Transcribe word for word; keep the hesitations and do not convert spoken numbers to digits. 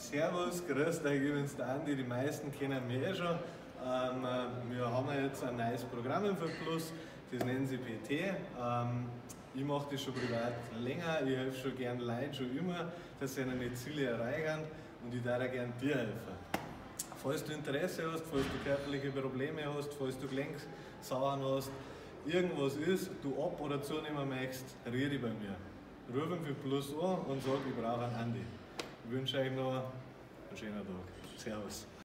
Servus, grüß euch, ich bin's der Andi, die meisten kennen mich eh schon. Ähm, wir haben jetzt ein neues Programm im Plus, das nennen sie P T. Ähm, ich mache das schon privat länger, ich helfe schon gerne Leuten, schon immer, dass sie ihre Ziele erreichen und ich darf gerne dir helfen. Falls du Interesse hast, falls du körperliche Probleme hast, falls du Gelenksachen hast, irgendwas ist, du ab- oder zunehmen möchtest, rede bei mir. Ruf ihn für Plus an und sag, ich brauche einen Andi. Ich wünsche euch noch einen schönen Tag. Servus.